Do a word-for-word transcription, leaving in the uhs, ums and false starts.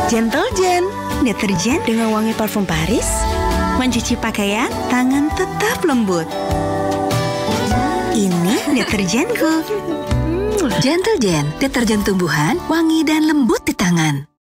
Gentle Gen, deterjen dengan wangi parfum Paris. Mencuci pakaian, tangan tetap lembut. Ini deterjenku. Gentle Gen, deterjen tumbuhan, wangi dan lembut di tangan.